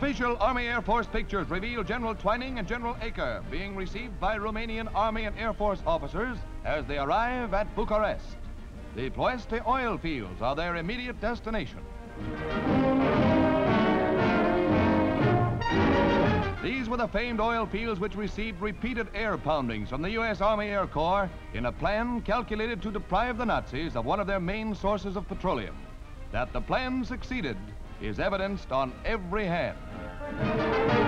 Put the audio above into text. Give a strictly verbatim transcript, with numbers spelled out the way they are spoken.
Official Army Air Force pictures reveal General Twining and General Eaker being received by Romanian Army and Air Force officers as they arrive at Bucharest. The Ploiesti oil fields are their immediate destination. These were the famed oil fields which received repeated air poundings from the U S Army Air Corps in a plan calculated to deprive the Nazis of one of their main sources of petroleum. That the plan succeeded is evidenced on every hand.